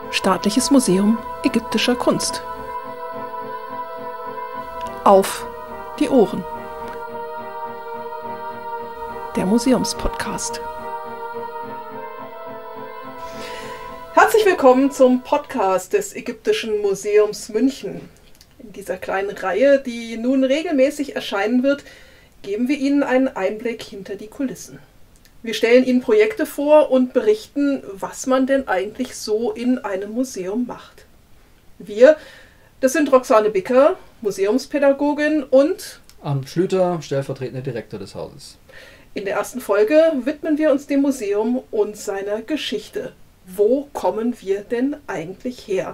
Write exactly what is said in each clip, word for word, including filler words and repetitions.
Staatliches Museum ägyptischer Kunst. Auf die Ohren. Der Museumspodcast. Herzlich willkommen zum Podcast des Ägyptischen Museums München. In dieser kleinen Reihe, die nun regelmäßig erscheinen wird, geben wir Ihnen einen Einblick hinter die Kulissen. Wir stellen Ihnen Projekte vor und berichten, was man denn eigentlich so in einem Museum macht. Wir, das sind Roxane Bicker, Museumspädagogin, und Arndt Schlüter, stellvertretender Direktor des Hauses. In der ersten Folge widmen wir uns dem Museum und seiner Geschichte. Wo kommen wir denn eigentlich her?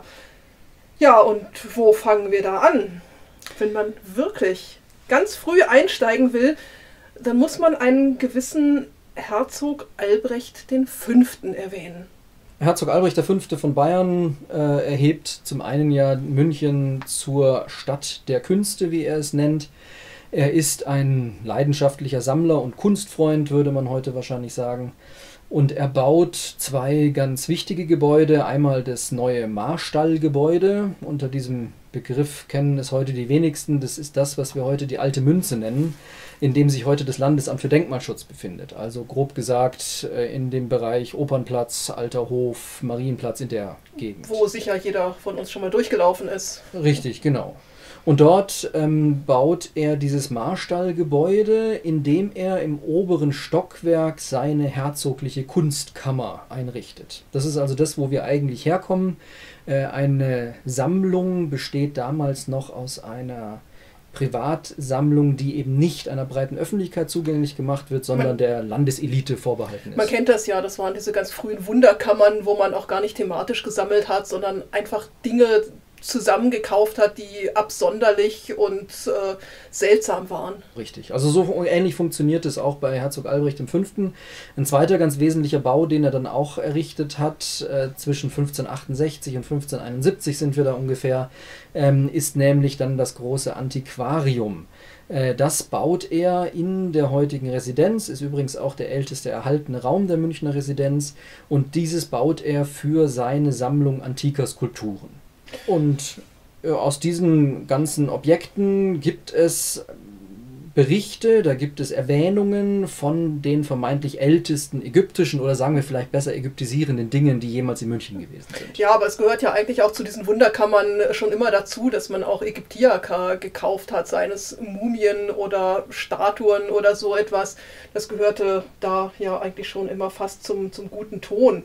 Ja, und wo fangen wir da an? Wenn man wirklich ganz früh einsteigen will, dann muss man einen gewissen Herzog Albrecht der Fünfte erwähnen. Herzog Albrecht der Fünfte von Bayern äh, erhebt zum einen ja München zur Stadt der Künste, wie er es nennt. Er ist ein leidenschaftlicher Sammler und Kunstfreund, würde man heute wahrscheinlich sagen. Und er baut zwei ganz wichtige Gebäude. Einmal das neue Marstallgebäude. Unter diesem Begriff kennen es heute die wenigsten. Das ist das, was wir heute die Alte Münze nennen, in dem sich heute das Landesamt für Denkmalschutz befindet. Also grob gesagt in dem Bereich Opernplatz, Alter Hof, Marienplatz, in der Gegend. Wo sicher jeder von uns schon mal durchgelaufen ist. Richtig, genau. Und dort ähm, baut er dieses Marstallgebäude, in dem er im oberen Stockwerk seine herzogliche Kunstkammer einrichtet. Das ist also das, wo wir eigentlich herkommen. Äh, eine Sammlung besteht damals noch aus einer Privatsammlung, die eben nicht einer breiten Öffentlichkeit zugänglich gemacht wird, sondern man, der Landeselite vorbehalten ist. Man kennt das ja, das waren diese ganz frühen Wunderkammern, wo man auch gar nicht thematisch gesammelt hat, sondern einfach Dinge zusammengekauft hat, die absonderlich und äh, seltsam waren. Richtig, also so ähnlich funktioniert es auch bei Herzog Albrecht der Fünfte. Ein zweiter ganz wesentlicher Bau, den er dann auch errichtet hat, äh, zwischen fünfzehnhundertachtundsechzig und fünfzehnhunderteinundsiebzig sind wir da ungefähr, ähm, ist nämlich dann das große Antiquarium. Äh, das baut er in der heutigen Residenz, ist übrigens auch der älteste erhaltene Raum der Münchner Residenz, und dieses baut er für seine Sammlung antiker Skulpturen. Und äh, aus diesen ganzen Objekten gibt es Berichte, da gibt es Erwähnungen von den vermeintlich ältesten ägyptischen oder sagen wir vielleicht besser ägyptisierenden Dingen, die jemals in München gewesen sind. Ja, aber es gehört ja eigentlich auch zu diesen Wunderkammern schon immer dazu, dass man auch Ägyptiaker gekauft hat, seien es Mumien oder Statuen oder so etwas. Das gehörte da ja eigentlich schon immer fast zum, zum guten Ton.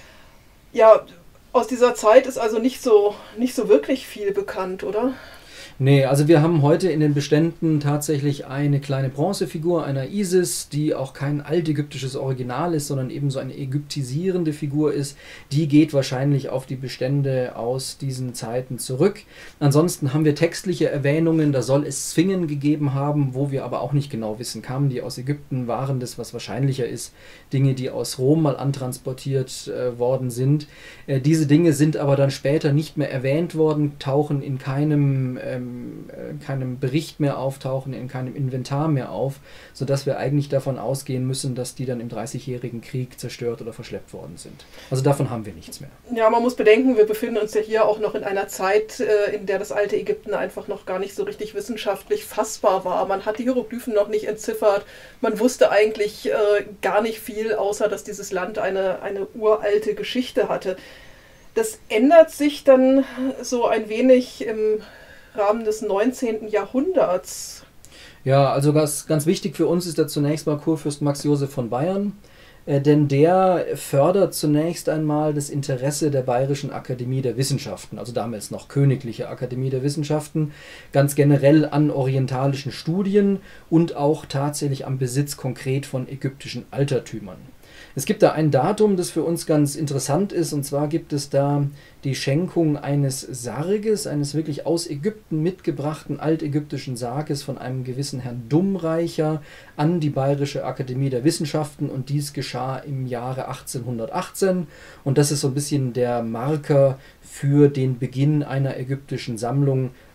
Ja, aus dieser Zeit ist also nicht so, nicht so wirklich viel bekannt, oder? Nee, also wir haben heute in den Beständen tatsächlich eine kleine Bronzefigur einer Isis, die auch kein altägyptisches Original ist, sondern eben so eine ägyptisierende Figur ist. Die geht wahrscheinlich auf die Bestände aus diesen Zeiten zurück. Ansonsten haben wir textliche Erwähnungen, da soll es Sphingen gegeben haben, wo wir aber auch nicht genau wissen, kamen die aus Ägypten, waren das, was wahrscheinlicher ist, Dinge, die aus Rom mal antransportiert äh, worden sind. Äh, diese Dinge sind aber dann später nicht mehr erwähnt worden, tauchen in keinem ähm, in keinem Bericht mehr auftauchen, in keinem Inventar mehr auf, sodass wir eigentlich davon ausgehen müssen, dass die dann im Dreißigjährigen Krieg zerstört oder verschleppt worden sind. Also davon haben wir nichts mehr. Ja, man muss bedenken, wir befinden uns ja hier auch noch in einer Zeit, in der das alte Ägypten einfach noch gar nicht so richtig wissenschaftlich fassbar war. Man hat die Hieroglyphen noch nicht entziffert, man wusste eigentlich äh, gar nicht viel, außer dass dieses Land eine, eine uralte Geschichte hatte. Das ändert sich dann so ein wenig im Rahmen des neunzehnten Jahrhunderts. Ja, also ganz, ganz wichtig für uns ist da zunächst mal Kurfürst Max Joseph von Bayern, äh, denn der fördert zunächst einmal das Interesse der Bayerischen Akademie der Wissenschaften, also damals noch Königliche Akademie der Wissenschaften, ganz generell an orientalischen Studien und auch tatsächlich am Besitz konkret von ägyptischen Altertümern. Es gibt da ein Datum, das für uns ganz interessant ist, und zwar gibt es da die Schenkung eines Sarges, eines wirklich aus Ägypten mitgebrachten altägyptischen Sarges von einem gewissen Herrn Dummreicher an die Bayerische Akademie der Wissenschaften, und dies geschah im Jahre achtzehnhundertachtzehn, und das ist so ein bisschen der Marker für den Beginn einer ägyptischen Sammlung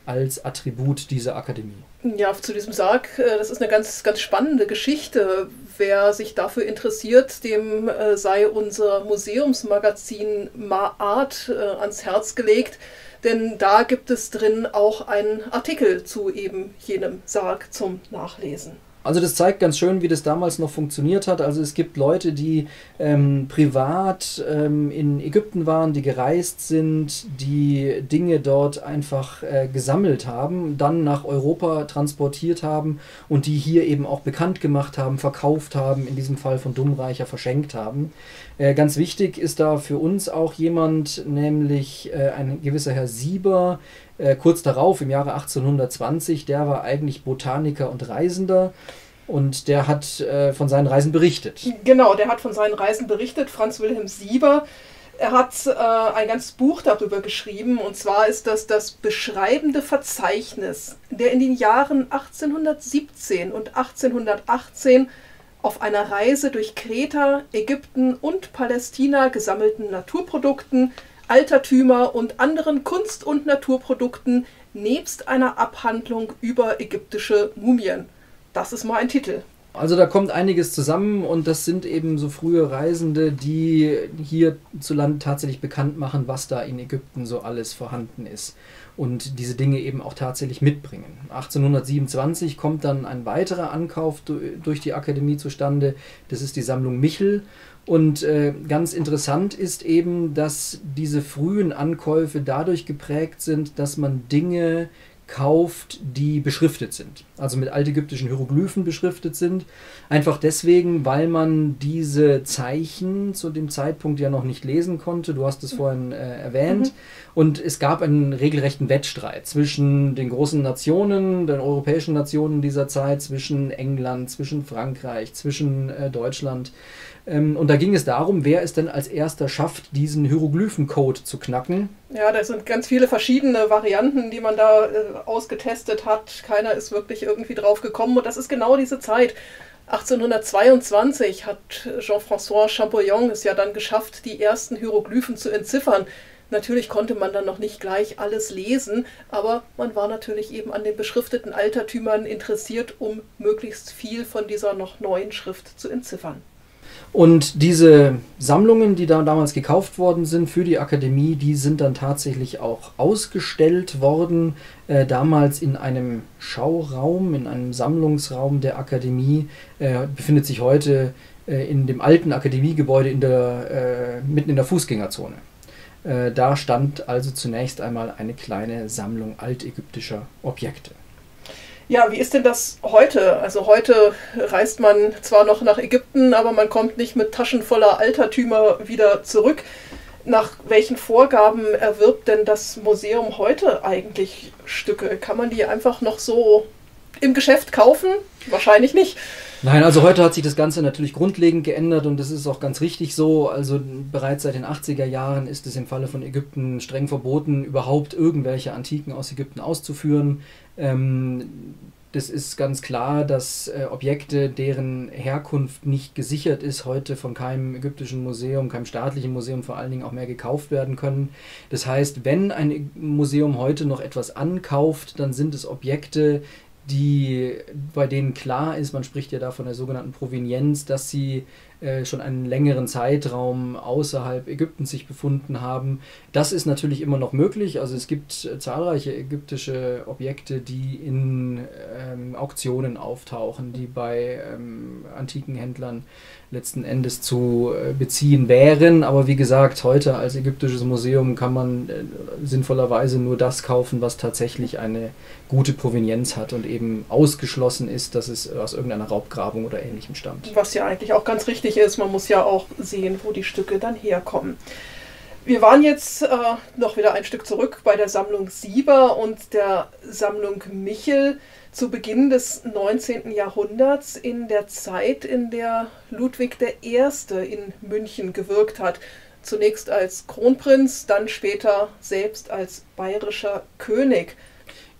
als Attribut dieser Akademie. Ja, zu diesem Sarg, das ist eine ganz, ganz spannende Geschichte. Wer sich dafür interessiert, dem sei unser Museumsmagazin Maart ans Herz gelegt, denn da gibt es drin auch einen Artikel zu eben jenem Sarg zum Nachlesen. Also das zeigt ganz schön, wie das damals noch funktioniert hat. Also es gibt Leute, die ähm, privat ähm, in Ägypten waren, die gereist sind, die Dinge dort einfach äh, gesammelt haben, dann nach Europa transportiert haben und die hier eben auch bekannt gemacht haben, verkauft haben, in diesem Fall von Dummreicher verschenkt haben. Äh, ganz wichtig ist da für uns auch jemand, nämlich äh, ein gewisser Herr Sieber, Äh, kurz darauf, im Jahre achtzehnhundertzwanzig, der war eigentlich Botaniker und Reisender und der hat äh, von seinen Reisen berichtet. Genau, der hat von seinen Reisen berichtet, Franz Wilhelm Sieber. Er hat äh, ein ganzes Buch darüber geschrieben, und zwar ist das das beschreibende Verzeichnis der in den Jahren achtzehnhundertsiebzehn und achtzehnhundertachtzehn auf einer Reise durch Kreta, Ägypten und Palästina gesammelten Naturprodukten, Altertümer und anderen Kunst- und Naturprodukten nebst einer Abhandlung über ägyptische Mumien. Das ist mal ein Titel. Also da kommt einiges zusammen und das sind eben so frühe Reisende, die hierzulande tatsächlich bekannt machen, was da in Ägypten so alles vorhanden ist und diese Dinge eben auch tatsächlich mitbringen. achtzehnhundertsiebenundzwanzig kommt dann ein weiterer Ankauf durch die Akademie zustande, das ist die Sammlung Michel. Und äh, ganz interessant ist eben, dass diese frühen Ankäufe dadurch geprägt sind, dass man Dinge kauft, die beschriftet sind, also mit altägyptischen Hieroglyphen beschriftet sind. Einfach deswegen, weil man diese Zeichen zu dem Zeitpunkt ja noch nicht lesen konnte. Du hast es vorhin äh, erwähnt. Mhm. Und es gab einen regelrechten Wettstreit zwischen den großen Nationen, den europäischen Nationen dieser Zeit, zwischen England, zwischen Frankreich, zwischen äh, Deutschland. Ähm, und da ging es darum, wer es denn als erster schafft, diesen Hieroglyphencode zu knacken. Ja, da sind ganz viele verschiedene Varianten, die man da äh, ausgetestet hat. Keiner ist wirklich irgendwie drauf gekommen. Und das ist genau diese Zeit. achtzehnhundertzweiundzwanzig hat Jean-François Champollion es ja dann geschafft, die ersten Hieroglyphen zu entziffern. Natürlich konnte man dann noch nicht gleich alles lesen, aber man war natürlich eben an den beschrifteten Altertümern interessiert, um möglichst viel von dieser noch neuen Schrift zu entziffern. Und diese Sammlungen, die da damals gekauft worden sind für die Akademie, die sind dann tatsächlich auch ausgestellt worden, äh, damals in einem Schauraum, in einem Sammlungsraum der Akademie, äh, befindet sich heute äh, in dem alten Akademiegebäude in der, äh, mitten in der Fußgängerzone. Äh, da stand also zunächst einmal eine kleine Sammlung altägyptischer Objekte. Ja, wie ist denn das heute? Also heute reist man zwar noch nach Ägypten, aber man kommt nicht mit Taschen voller Altertümer wieder zurück. Nach welchen Vorgaben erwirbt denn das Museum heute eigentlich Stücke? Kann man die einfach noch so im Geschäft kaufen? Wahrscheinlich nicht. Nein, also heute hat sich das Ganze natürlich grundlegend geändert und das ist auch ganz richtig so. Also bereits seit den achtziger Jahren ist es im Falle von Ägypten streng verboten, überhaupt irgendwelche Antiken aus Ägypten auszuführen. Ähm, das ist ganz klar, dass äh, Objekte, deren Herkunft nicht gesichert ist, heute von keinem ägyptischen Museum, keinem staatlichen Museum vor allen Dingen auch mehr gekauft werden können. Das heißt, wenn ein Museum heute noch etwas ankauft, dann sind es Objekte, die, bei denen klar ist, man spricht ja da von der sogenannten Provenienz, dass sie äh, schon einen längeren Zeitraum außerhalb Ägyptens sich befunden haben. Das ist natürlich immer noch möglich. Also es gibt äh, zahlreiche ägyptische Objekte, die in ähm, Auktionen auftauchen, die bei ähm, antiken Händlern letzten Endes zu äh, beziehen wären. Aber wie gesagt, heute als ägyptisches Museum kann man äh, sinnvollerweise nur das kaufen, was tatsächlich eine gute Provenienz hat und eben ausgeschlossen ist, dass es aus irgendeiner Raubgrabung oder Ähnlichem stammt. Was ja eigentlich auch ganz richtig ist, man muss ja auch sehen, wo die Stücke dann herkommen. Wir waren jetzt äh, noch wieder ein Stück zurück bei der Sammlung Sieber und der Sammlung Michel zu Beginn des neunzehnten Jahrhunderts, in der Zeit, in der Ludwig der Erste in München gewirkt hat. Zunächst als Kronprinz, dann später selbst als bayerischer König.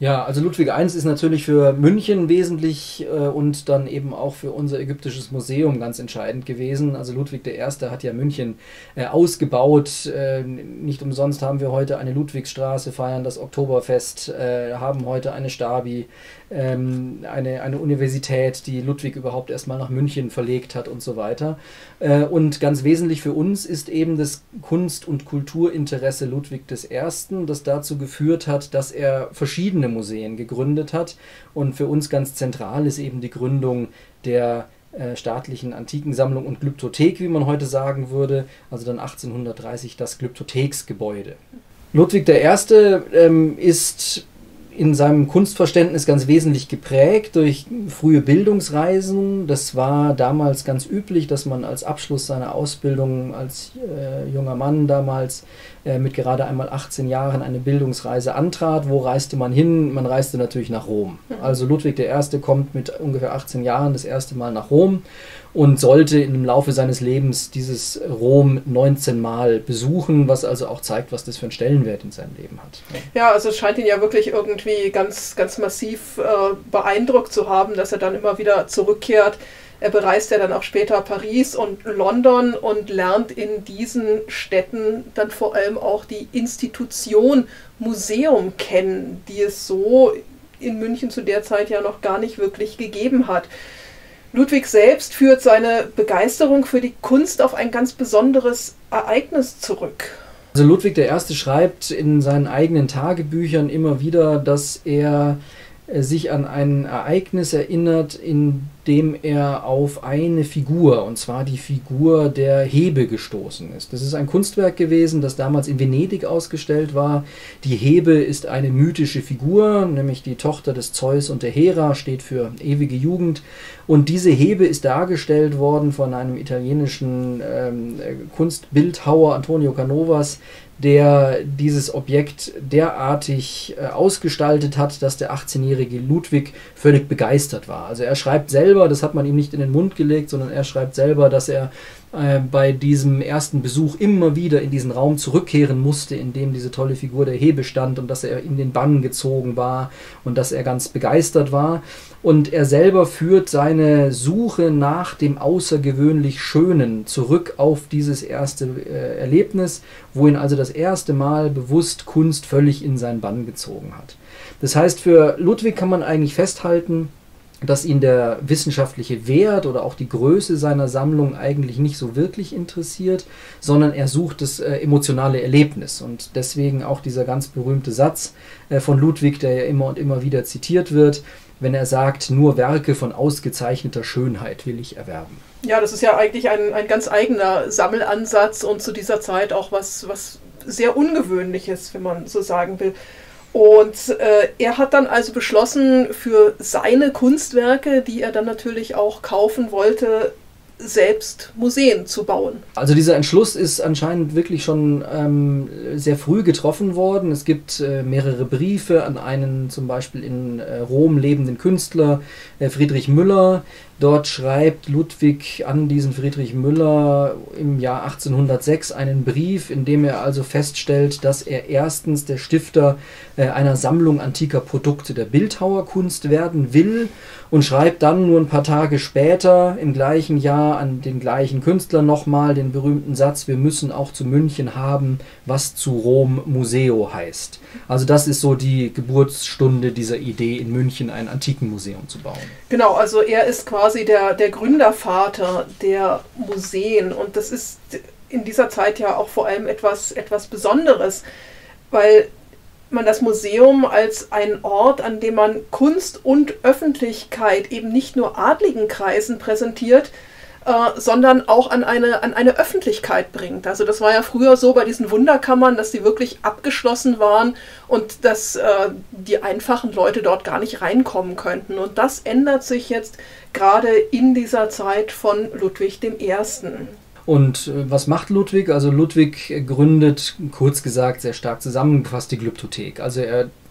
Ja, also Ludwig der Erste ist natürlich für München wesentlich äh, und dann eben auch für unser ägyptisches Museum ganz entscheidend gewesen. Also Ludwig der Erste hat ja München äh, ausgebaut. Äh, nicht umsonst haben wir heute eine Ludwigsstraße, feiern das Oktoberfest, äh, haben heute eine Stabi, ähm, eine, eine Universität, die Ludwig überhaupt erstmal nach München verlegt hat und so weiter. Äh, und ganz wesentlich für uns ist eben das Kunst- und Kulturinteresse Ludwig des Ersten, das dazu geführt hat, dass er verschiedene Museen gegründet hat, und für uns ganz zentral ist eben die Gründung der äh, staatlichen Antikensammlung und Glyptothek, wie man heute sagen würde, also dann achtzehnhundertdreißig das Glyptotheksgebäude. Ludwig der Erste ähm, ist in seinem Kunstverständnis ganz wesentlich geprägt durch frühe Bildungsreisen. Das war damals ganz üblich, dass man als Abschluss seiner Ausbildung als äh, junger Mann damals äh, mit gerade einmal achtzehn Jahren eine Bildungsreise antrat. Wo reiste man hin? Man reiste natürlich nach Rom. Also Ludwig der Erste kommt mit ungefähr achtzehn Jahren das erste Mal nach Rom und sollte im Laufe seines Lebens dieses Rom neunzehn Mal besuchen, was also auch zeigt, was das für einen Stellenwert in seinem Leben hat. Ja, also es scheint ihn ja wirklich irgendwie ganz, ganz massiv äh, beeindruckt zu haben, dass er dann immer wieder zurückkehrt. Er bereist ja dann auch später Paris und London und lernt in diesen Städten dann vor allem auch die Institution Museum kennen, die es so in München zu der Zeit ja noch gar nicht wirklich gegeben hat. Ludwig selbst führt seine Begeisterung für die Kunst auf ein ganz besonderes Ereignis zurück. Also Ludwig der Erste schreibt in seinen eigenen Tagebüchern immer wieder, dass er sich an ein Ereignis erinnert, in dem er auf eine Figur, und zwar die Figur der Hebe, gestoßen ist. Das ist ein Kunstwerk gewesen, das damals in Venedig ausgestellt war. Die Hebe ist eine mythische Figur, nämlich die Tochter des Zeus und der Hera, steht für ewige Jugend. Und diese Hebe ist dargestellt worden von einem italienischen ähm, Kunstbildhauer, Antonio Canovas, der dieses Objekt derartig äh, ausgestaltet hat, dass der achtzehnjährige Ludwig völlig begeistert war. Also er schreibt selber, das hat man ihm nicht in den Mund gelegt, sondern er schreibt selber, dass er äh, bei diesem ersten Besuch immer wieder in diesen Raum zurückkehren musste, in dem diese tolle Figur der Hebe stand, und dass er in den Bann gezogen war und dass er ganz begeistert war. Und er selber führt seine Suche nach dem außergewöhnlich Schönen zurück auf dieses erste äh, Erlebnis, wo ihn also das erste Mal bewusst Kunst völlig in seinen Bann gezogen hat. Das heißt, für Ludwig kann man eigentlich festhalten, dass ihn der wissenschaftliche Wert oder auch die Größe seiner Sammlung eigentlich nicht so wirklich interessiert, sondern er sucht das äh, emotionale Erlebnis. Und deswegen auch dieser ganz berühmte Satz äh, von Ludwig, der ja immer und immer wieder zitiert wird, wenn er sagt, nur Werke von ausgezeichneter Schönheit will ich erwerben. Ja, das ist ja eigentlich ein, ein ganz eigener Sammelansatz und zu dieser Zeit auch was, was sehr Ungewöhnliches, wenn man so sagen will. Und äh, er hat dann also beschlossen, für seine Kunstwerke, die er dann natürlich auch kaufen wollte, selbst Museen zu bauen. Also dieser Entschluss ist anscheinend wirklich schon ähm, sehr früh getroffen worden. Es gibt äh, mehrere Briefe an einen zum Beispiel in äh, Rom lebenden Künstler, äh, Friedrich Müller. Dort schreibt Ludwig an diesen Friedrich Müller im Jahr achtzehnhundertsechs einen Brief, in dem er also feststellt, dass er erstens der Stifter äh, einer Sammlung antiker Produkte der Bildhauerkunst werden will, und schreibt dann nur ein paar Tage später im gleichen Jahr an den gleichen Künstler nochmal den berühmten Satz: Wir müssen auch zu München haben, was zu Rom Museo heißt. Also das ist so die Geburtsstunde dieser Idee, in München ein Antikenmuseum zu bauen. Genau, also er ist quasi der, der Gründervater der Museen, und das ist in dieser Zeit ja auch vor allem etwas, etwas Besonderes, weil man das Museum als einen Ort, an dem man Kunst und Öffentlichkeit eben nicht nur adligen Kreisen präsentiert, äh, sondern auch an eine, an eine Öffentlichkeit bringt. Also das war ja früher so bei diesen Wunderkammern, dass die wirklich abgeschlossen waren und dass äh, die einfachen Leute dort gar nicht reinkommen könnten. Und das ändert sich jetzt gerade in dieser Zeit von Ludwig dem Ersten. Und äh, was macht Ludwig? Also Ludwig gründet, kurz gesagt, sehr stark zusammengefasst, die Glyptothek. Also er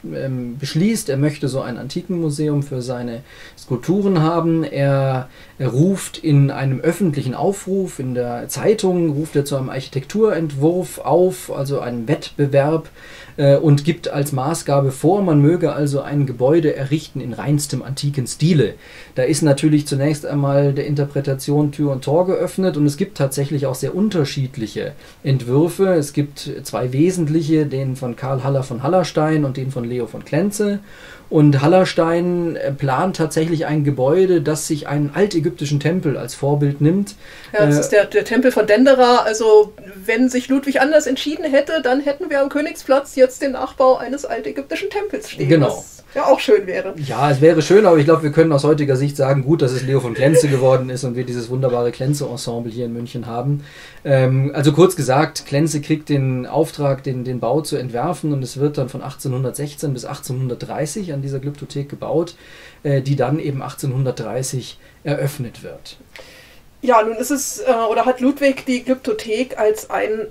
ähm, beschließt, er möchte so ein Antikenmuseum für seine Skulpturen haben. Er, er ruft in einem öffentlichen Aufruf, in der Zeitung, ruft er zu einem Architekturentwurf auf, also einen Wettbewerb, äh, und gibt als Maßgabe vor, man möge also ein Gebäude errichten in reinstem antiken Stile. Da ist natürlich zunächst einmal der Interpretation Tür und Tor geöffnet und es gibt tatsächlich auch sehr unterschiedliche Entwürfe. Es gibt zwei wesentliche, den von Karl Haller von Hallerstein und den von Leo von Klenze. Und Hallerstein plant tatsächlich ein Gebäude, das sich einen altägyptischen Tempel als Vorbild nimmt. Ja, das äh, ist der, der Tempel von Dendera. Also wenn sich Ludwig anders entschieden hätte, dann hätten wir am Königsplatz jetzt den Nachbau eines altägyptischen Tempels stehen. Genau. Was ja auch schön wäre. Ja, es wäre schön, aber ich glaube, wir können aus heutiger Sicht sagen, gut, dass es Leo von Klenze geworden ist und wir dieses wunderbare Klenze-Ensemble hier in München haben. Ähm, also kurz gesagt, Klenze kriegt den Auftrag, den, den Bau zu entwerfen und es wird dann von achtzehnhundertsechzehn bis achtzehnhundertdreißig an dieser Glyptothek gebaut, äh, die dann eben achtzehnhundertdreißig eröffnet wird. Ja, nun ist es, äh, oder hat Ludwig die Glyptothek als ein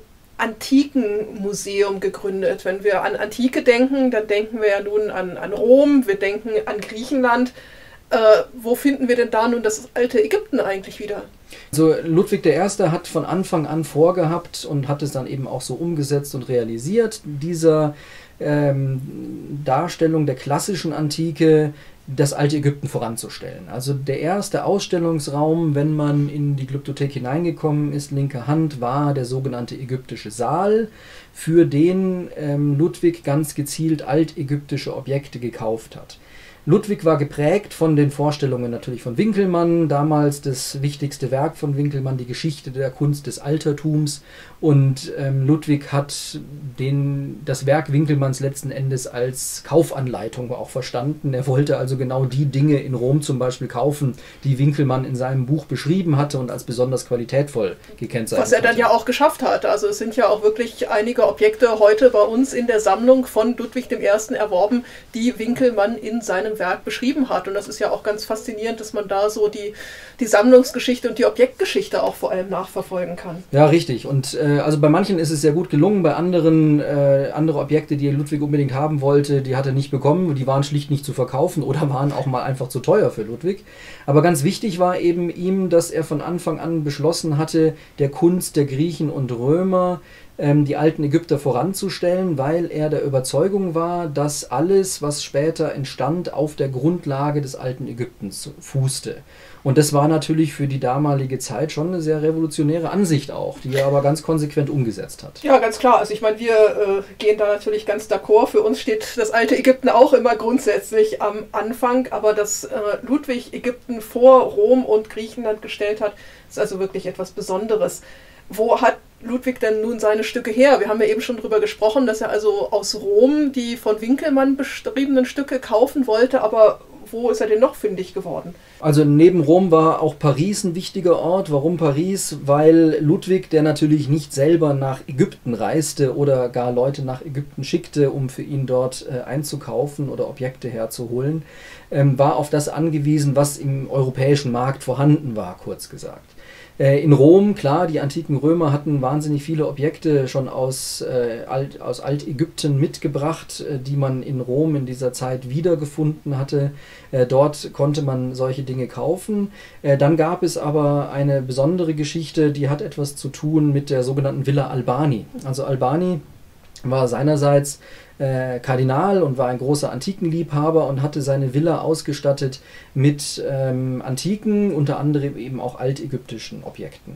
Antikenmuseum gegründet. Wenn wir an Antike denken, dann denken wir ja nun an, an Rom, wir denken an Griechenland. Äh, wo finden wir denn da nun das alte Ägypten eigentlich wieder? Also Ludwig der Erste hat von Anfang an vorgehabt und hat es dann eben auch so umgesetzt und realisiert, dieser ähm, Darstellung der klassischen Antike das alte Ägypten voranzustellen. Also der erste Ausstellungsraum, wenn man in die Glyptothek hineingekommen ist, linke Hand, war der sogenannte ägyptische Saal, für den ähm, Ludwig ganz gezielt altägyptische Objekte gekauft hat. Ludwig war geprägt von den Vorstellungen natürlich von Winkelmann, damals das wichtigste Werk von Winkelmann, die Geschichte der Kunst des Altertums. Und ähm, Ludwig hat den, das Werk Winkelmanns letzten Endes als Kaufanleitung auch verstanden. Er wollte also genau die Dinge in Rom zum Beispiel kaufen, die Winkelmann in seinem Buch beschrieben hatte und als besonders qualitätvoll gekennzeichnet hatte. Was er dann ja auch geschafft hat. Also es sind ja auch wirklich einige Objekte heute bei uns in der Sammlung von Ludwig der Erste erworben, die Winkelmann in seinem Werk beschrieben hat. Und das ist ja auch ganz faszinierend, dass man da so die, die Sammlungsgeschichte und die Objektgeschichte auch vor allem nachverfolgen kann. Ja, richtig. Und äh, also bei manchen ist es sehr gut gelungen, bei anderen äh, andere Objekte, die Ludwig unbedingt haben wollte, die hat er nicht bekommen, die waren schlicht nicht zu verkaufen oder waren auch mal einfach zu teuer für Ludwig. Aber ganz wichtig war eben ihm, dass er von Anfang an beschlossen hatte, der Kunst der Griechen und Römer die alten Ägypter voranzustellen, weil er der Überzeugung war, dass alles, was später entstand, auf der Grundlage des alten Ägyptens fußte. Und das war natürlich für die damalige Zeit schon eine sehr revolutionäre Ansicht auch, die er aber ganz konsequent umgesetzt hat. Ja, ganz klar. Also ich meine, wir äh, gehen da natürlich ganz d'accord. Für uns steht das alte Ägypten auch immer grundsätzlich am Anfang, aber dass äh, Ludwig Ägypten vor Rom und Griechenland gestellt hat, ist also wirklich etwas Besonderes. Wo hat Ludwig denn nun seine Stücke her? Wir haben ja eben schon darüber gesprochen, dass er also aus Rom die von Winkelmann beschriebenen Stücke kaufen wollte, aber wo ist er denn noch fündig geworden? Also neben Rom war auch Paris ein wichtiger Ort. Warum Paris? Weil Ludwig, der natürlich nicht selber nach Ägypten reiste oder gar Leute nach Ägypten schickte, um für ihn dort äh, einzukaufen oder Objekte herzuholen, ähm, war auf das angewiesen, was im europäischen Markt vorhanden war, kurz gesagt. In Rom, klar, die antiken Römer hatten wahnsinnig viele Objekte schon aus, äh, Alt, aus Altägypten mitgebracht, äh, die man in Rom in dieser Zeit wiedergefunden hatte. Äh, dort konnte man solche Dinge kaufen. Äh, dann gab es aber eine besondere Geschichte, die hat etwas zu tun mit der sogenannten Villa Albani. Also Albani war seinerseits äh, Kardinal und war ein großer Antikenliebhaber und hatte seine Villa ausgestattet mit ähm, antiken, unter anderem eben auch altägyptischen Objekten.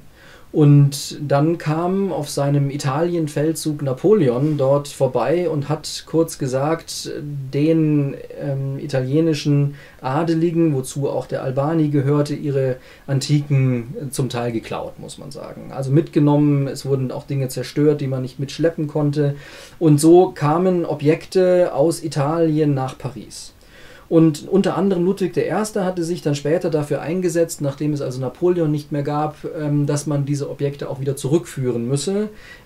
Und dann kam auf seinem Italien-Feldzug Napoleon dort vorbei und hat kurz gesagt den ähm, italienischen Adeligen, wozu auch der Albani gehörte, ihre Antiken äh, zum Teil geklaut, muss man sagen. Also mitgenommen, es wurden auch Dinge zerstört, die man nicht mitschleppen konnte. Und so kamen Objekte aus Italien nach Paris. Und unter anderem Ludwig der Erste hatte sich dann später dafür eingesetzt, nachdem es also Napoleon nicht mehr gab, dass man diese Objekte auch wieder zurückführen müsse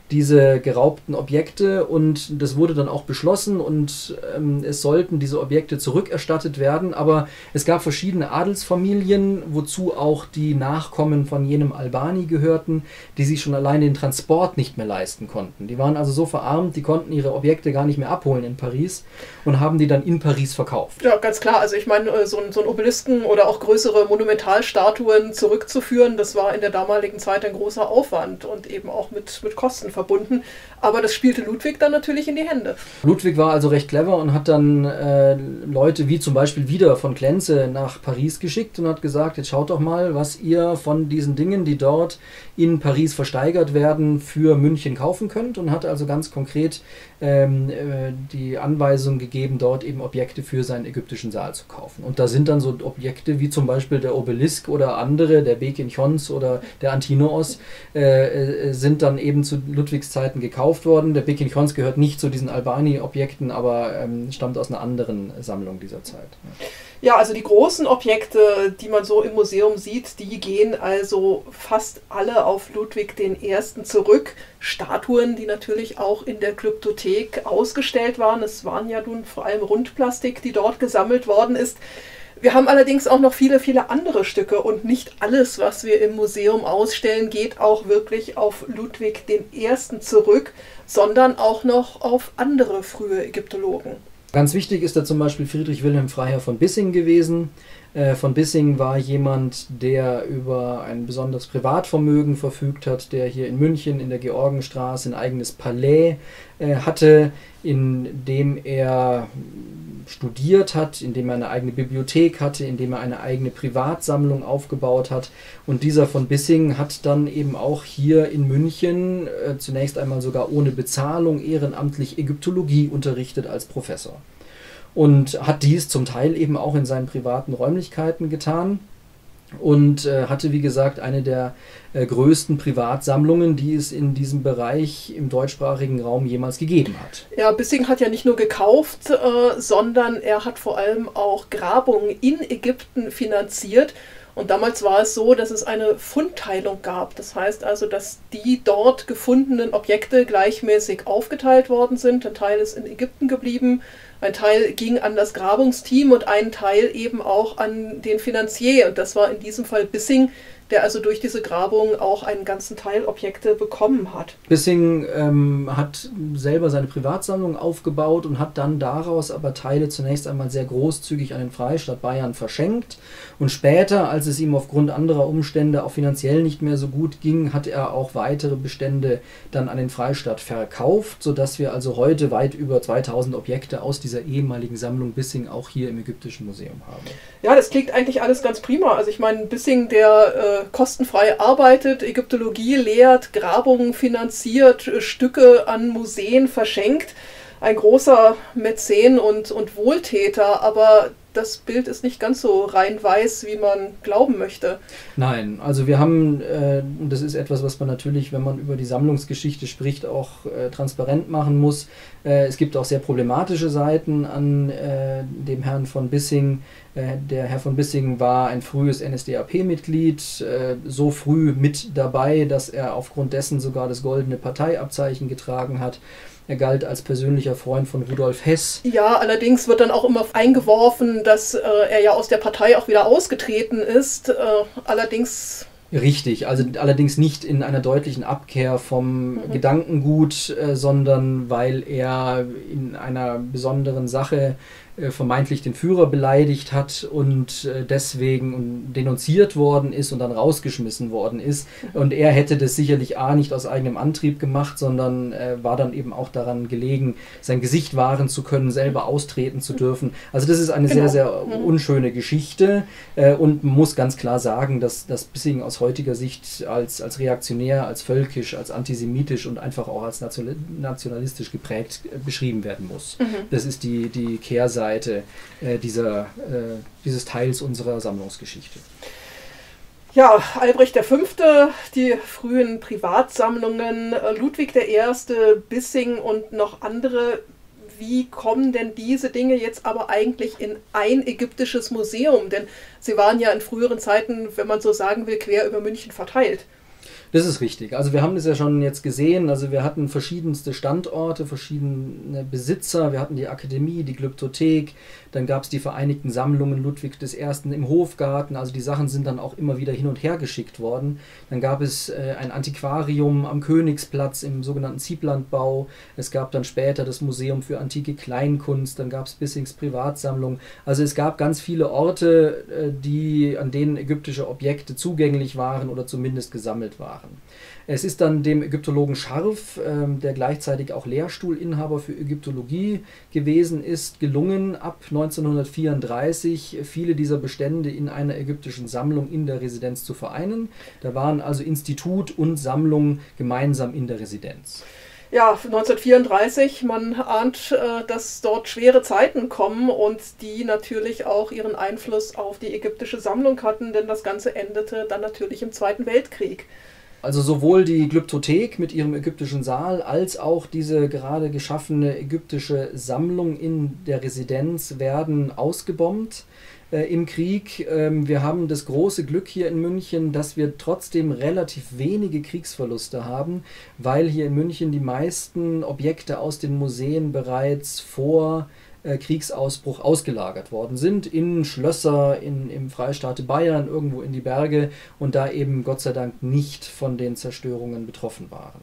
diese geraubten Objekte, und das wurde dann auch beschlossen, und ähm, es sollten diese Objekte zurückerstattet werden, aber es gab verschiedene Adelsfamilien, wozu auch die Nachkommen von jenem Albani gehörten, die sich schon allein den Transport nicht mehr leisten konnten. Die waren also so verarmt, die konnten ihre Objekte gar nicht mehr abholen in Paris und haben die dann in Paris verkauft. Ja, ganz klar. Also ich meine, so ein, so ein Obelisken oder auch größere Monumentalstatuen zurückzuführen, das war in der damaligen Zeit ein großer Aufwand und eben auch mit, mit Kosten verbunden. Aber das spielte Ludwig dann natürlich in die Hände. Ludwig war also recht clever und hat dann äh, Leute wie zum Beispiel wieder von Klenze nach Paris geschickt und hat gesagt, jetzt schaut doch mal, was ihr von diesen Dingen, die dort in Paris versteigert werden, für München kaufen könnt, und hat also ganz konkret ähm, äh, die Anweisung gegeben, dort eben Objekte für seinen ägyptischen Saal zu kaufen. Und da sind dann so Objekte wie zum Beispiel der Obelisk oder andere, der Bekin-Chons oder der Antinoos, äh, äh, sind dann eben zu Ludwigs Zeiten gekauft worden. Der Bekin-Chons gehört nicht zu diesen Albani-Objekten, aber ähm, stammt aus einer anderen Sammlung dieser Zeit. Ja. Ja, also die großen Objekte, die man so im Museum sieht, die gehen also fast alle auf Ludwig den Ersten zurück. Statuen, die natürlich auch in der Glyptothek ausgestellt waren. Es waren ja nun vor allem Rundplastik, die dort gesammelt worden ist. Wir haben allerdings auch noch viele, viele andere Stücke, und nicht alles, was wir im Museum ausstellen, geht auch wirklich auf Ludwig den Ersten zurück, sondern auch noch auf andere frühe Ägyptologen. Ganz wichtig ist da zum Beispiel Friedrich Wilhelm Freiherr von Bissing gewesen. Äh, von Bissing war jemand, der über ein besonderes Privatvermögen verfügt hat, der hier in München in der Georgenstraße ein eigenes Palais äh, hatte, in dem er studiert hat, in dem er eine eigene Bibliothek hatte, in dem er eine eigene Privatsammlung aufgebaut hat. Und dieser von Bissing hat dann eben auch hier in München äh, zunächst einmal sogar ohne Bezahlung ehrenamtlich Ägyptologie unterrichtet als Professor. Und hat dies zum Teil eben auch in seinen privaten Räumlichkeiten getan. Und äh, hatte, wie gesagt, eine der äh, größten Privatsammlungen, die es in diesem Bereich im deutschsprachigen Raum jemals gegeben hat. Ja, Bissing hat ja nicht nur gekauft, äh, sondern er hat vor allem auch Grabungen in Ägypten finanziert. Und damals war es so, dass es eine Fundteilung gab. Das heißt also, dass die dort gefundenen Objekte gleichmäßig aufgeteilt worden sind. Ein Teil ist in Ägypten geblieben, ein Teil ging an das Grabungsteam und ein Teil eben auch an den Finanzier. Und das war in diesem Fall Bissing, der also durch diese Grabung auch einen ganzen Teil Objekte bekommen hat. Bissing ähm, hat selber seine Privatsammlung aufgebaut und hat dann daraus aber Teile zunächst einmal sehr großzügig an den Freistaat Bayern verschenkt. Und später, als es ihm aufgrund anderer Umstände auch finanziell nicht mehr so gut ging, hat er auch weitere Bestände dann an den Freistaat verkauft, sodass wir also heute weit über zweitausend Objekte aus dieser ehemaligen Sammlung Bissing auch hier im Ägyptischen Museum haben. Ja, das klingt eigentlich alles ganz prima. Also ich meine, Bissing, der äh, kostenfrei arbeitet, Ägyptologie lehrt, Grabungen finanziert, Stücke an Museen verschenkt. Ein großer Mäzen und, und Wohltäter, aber das Bild ist nicht ganz so rein weiß, wie man glauben möchte. Nein, also wir haben, äh, das ist etwas, was man natürlich, wenn man über die Sammlungsgeschichte spricht, auch äh, transparent machen muss. Äh, es gibt auch sehr problematische Seiten an äh, dem Herrn von Bissing. Äh, der Herr von Bissing war ein frühes N S D A P-Mitglied, äh, so früh mit dabei, dass er aufgrund dessen sogar das goldene Parteiabzeichen getragen hat. Er galt als persönlicher Freund von Rudolf Hess. Ja, allerdings wird dann auch immer eingeworfen, dass äh, er ja aus der Partei auch wieder ausgetreten ist. Äh, allerdings... Richtig, also allerdings nicht in einer deutlichen Abkehr vom mhm. Gedankengut, äh, sondern weil er in einer besonderen Sache äh, vermeintlich den Führer beleidigt hat und äh, deswegen denunziert worden ist und dann rausgeschmissen worden ist. Mhm. Und er hätte das sicherlich A nicht aus eigenem Antrieb gemacht, sondern äh, war dann eben auch daran gelegen, sein Gesicht wahren zu können, selber austreten zu dürfen. Also das ist eine genau. sehr, sehr mhm. unschöne Geschichte äh, und man muss ganz klar sagen, dass das Bissing aus heutiger Sicht als, als reaktionär, als völkisch, als antisemitisch und einfach auch als nationalistisch geprägt äh, beschrieben werden muss. Mhm. Das ist die, die Kehrseite äh, dieser, äh, dieses Teils unserer Sammlungsgeschichte. Ja, Albrecht der Fünfte, die frühen Privatsammlungen, Ludwig der Erste, Bissing und noch andere. Wie kommen denn diese Dinge jetzt aber eigentlich in ein ägyptisches Museum? Denn sie waren ja in früheren Zeiten, wenn man so sagen will, quer über München verteilt. Das ist richtig. Also wir haben das ja schon jetzt gesehen. Also wir hatten verschiedenste Standorte, verschiedene Besitzer. Wir hatten die Akademie, die Glyptothek, dann gab es die Vereinigten Sammlungen Ludwig der Erste im Hofgarten. Also die Sachen sind dann auch immer wieder hin und her geschickt worden. Dann gab es äh, ein Antiquarium am Königsplatz im sogenannten Zieblandbau. Es gab dann später das Museum für antike Kleinkunst. Dann gab es Bissings Privatsammlung. Also es gab ganz viele Orte, äh, die, an denen ägyptische Objekte zugänglich waren oder zumindest gesammelt waren. Es ist dann dem Ägyptologen Scharf, ähm, der gleichzeitig auch Lehrstuhlinhaber für Ägyptologie gewesen ist, gelungen, ab neunzehnhundertvierunddreißig viele dieser Bestände in einer ägyptischen Sammlung in der Residenz zu vereinen. Da waren also Institut und Sammlung gemeinsam in der Residenz. Ja, neunzehnhundertvierunddreißig, man ahnt, dass dort schwere Zeiten kommen und die natürlich auch ihren Einfluss auf die ägyptische Sammlung hatten, denn das Ganze endete dann natürlich im Zweiten Weltkrieg. Also sowohl die Glyptothek mit ihrem ägyptischen Saal als auch diese gerade geschaffene ägyptische Sammlung in der Residenz werden ausgebombt äh, im Krieg. Ähm, wir haben das große Glück hier in München, dass wir trotzdem relativ wenige Kriegsverluste haben, weil hier in München die meisten Objekte aus den Museen bereits vor Kriegsausbruch ausgelagert worden sind, in Schlösser, in, im Freistaate Bayern, irgendwo in die Berge und da eben Gott sei Dank nicht von den Zerstörungen betroffen waren.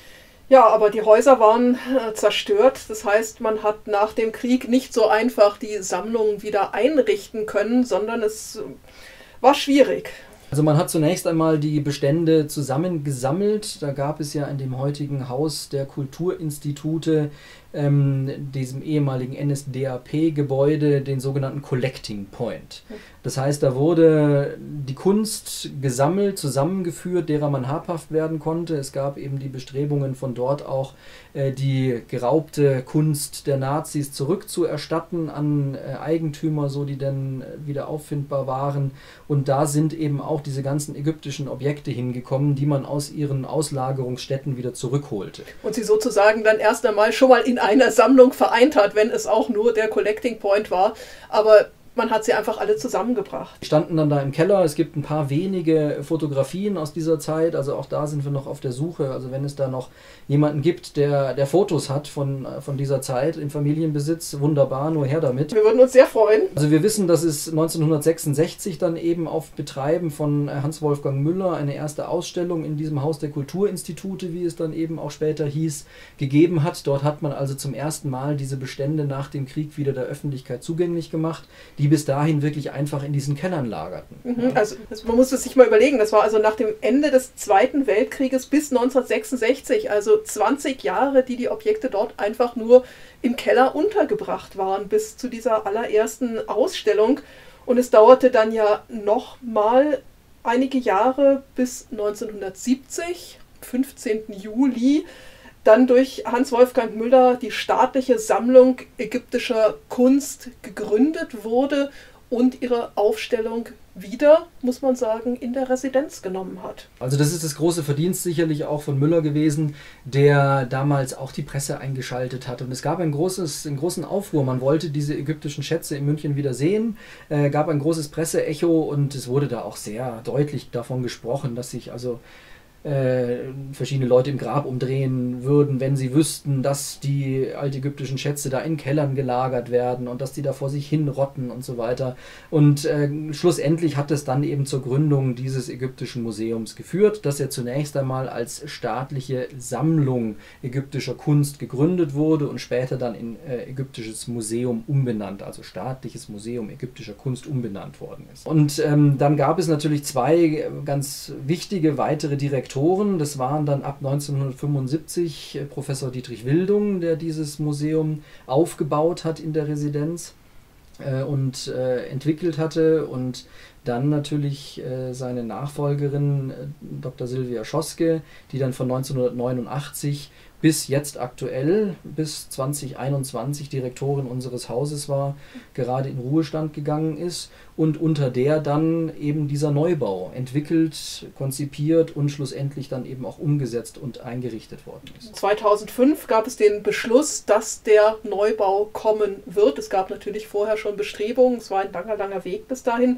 Ja, aber die Häuser waren äh, zerstört, das heißt, man hat nach dem Krieg nicht so einfach die Sammlung wieder einrichten können, sondern es war schwierig. Also man hat zunächst einmal die Bestände zusammengesammelt. Da gab es ja in dem heutigen Haus der Kulturinstitute, ähm, diesem ehemaligen N S D A P-Gebäude, den sogenannten Collecting Point. Das heißt, da wurde die Kunst gesammelt, zusammengeführt, derer man habhaft werden konnte. Es gab eben die Bestrebungen von dort auch, äh, die geraubte Kunst der Nazis zurückzuerstatten an äh, Eigentümer, so die dann wieder auffindbar waren. Und da sind eben auch diese ganzen ägyptischen Objekte hingekommen, die man aus ihren Auslagerungsstätten wieder zurückholte. Und sie sozusagen dann erst einmal schon mal in einer Sammlung vereint hat, wenn es auch nur der Collecting Point war. Aber man hat sie einfach alle zusammengebracht. Die standen dann da im Keller. Es gibt ein paar wenige Fotografien aus dieser Zeit. Also auch da sind wir noch auf der Suche. Also wenn es da noch jemanden gibt, der, der Fotos hat von, von dieser Zeit im Familienbesitz, wunderbar, nur her damit. Wir würden uns sehr freuen. Also wir wissen, dass es neunzehnhundertsechsundsechzig dann eben auf Betreiben von Hans-Wolfgang Müller eine erste Ausstellung in diesem Haus der Kulturinstitute, wie es dann eben auch später hieß, gegeben hat. Dort hat man also zum ersten Mal diese Bestände nach dem Krieg wieder der Öffentlichkeit zugänglich gemacht, die bis dahin wirklich einfach in diesen Kellern lagerten. Mhm, also man muss es sich mal überlegen, das war also nach dem Ende des Zweiten Weltkrieges bis neunzehnhundertsechsundsechzig, also zwanzig Jahre, die die Objekte dort einfach nur im Keller untergebracht waren, bis zu dieser allerersten Ausstellung. Und es dauerte dann ja nochmal einige Jahre bis neunzehnhundertsiebzig, fünfzehnten Juli, dann durch Hans-Wolfgang Müller die staatliche Sammlung ägyptischer Kunst gegründet wurde und ihre Aufstellung wieder, muss man sagen, in der Residenz genommen hat. Also das ist das große Verdienst sicherlich auch von Müller gewesen, der damals auch die Presse eingeschaltet hat. Und es gab ein großes, einen großen Aufruhr. Man wollte diese ägyptischen Schätze in München wieder sehen, äh, gab ein großes Presseecho und es wurde da auch sehr deutlich davon gesprochen, dass sich also Äh, verschiedene Leute im Grab umdrehen würden, wenn sie wüssten, dass die altägyptischen Schätze da in Kellern gelagert werden und dass die da vor sich hin rotten und so weiter. Und äh, schlussendlich hat es dann eben zur Gründung dieses ägyptischen Museums geführt, das ja zunächst einmal als staatliche Sammlung ägyptischer Kunst gegründet wurde und später dann in äh, ägyptisches Museum umbenannt, also staatliches Museum ägyptischer Kunst umbenannt worden ist. Und ähm, dann gab es natürlich zwei ganz wichtige weitere Direktoren. Das waren dann ab neunzehnhundertfünfundsiebzig Professor Dietrich Wildung, der dieses Museum aufgebaut hat in der Residenz äh, und äh, entwickelt hatte, und dann natürlich äh, seine Nachfolgerin äh, Doktor Sylvia Schoske, die dann von neunzehnhundertneunundachtzig bis jetzt aktuell, bis zweitausendeinundzwanzig Direktorin unseres Hauses war, gerade in Ruhestand gegangen ist und unter der dann eben dieser Neubau entwickelt, konzipiert und schlussendlich dann eben auch umgesetzt und eingerichtet worden ist. zweitausendfünf gab es den Beschluss, dass der Neubau kommen wird. Es gab natürlich vorher schon Bestrebungen, es war ein langer, langer Weg bis dahin.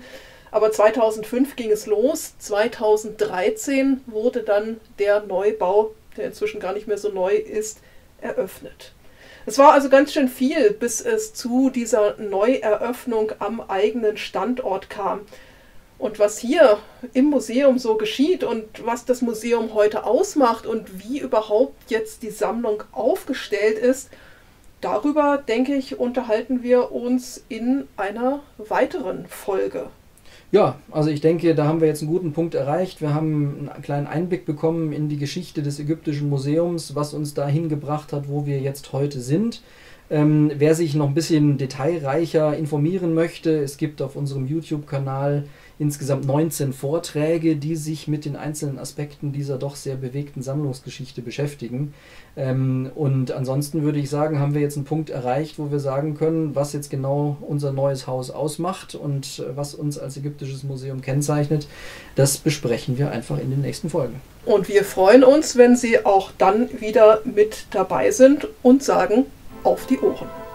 Aber zweitausendfünf ging es los, zweitausenddreizehn wurde dann der Neubau, der inzwischen gar nicht mehr so neu ist, eröffnet. Es war also ganz schön viel, bis es zu dieser Neueröffnung am eigenen Standort kam. Und was hier im Museum so geschieht und was das Museum heute ausmacht und wie überhaupt jetzt die Sammlung aufgestellt ist, darüber, denke ich, unterhalten wir uns in einer weiteren Folge. Ja, also ich denke, da haben wir jetzt einen guten Punkt erreicht. Wir haben einen kleinen Einblick bekommen in die Geschichte des Ägyptischen Museums, was uns dahin gebracht hat, wo wir jetzt heute sind. Ähm, wer sich noch ein bisschen detailreicher informieren möchte, es gibt auf unserem YouTube-Kanal insgesamt neunzehn Vorträge, die sich mit den einzelnen Aspekten dieser doch sehr bewegten Sammlungsgeschichte beschäftigen. Ähm, und ansonsten würde ich sagen, haben wir jetzt einen Punkt erreicht, wo wir sagen können, was jetzt genau unser neues Haus ausmacht und was uns als Ägyptisches Museum kennzeichnet. Das besprechen wir einfach in den nächsten Folgen. Und wir freuen uns, wenn Sie auch dann wieder mit dabei sind und sagen, auf die Ohren.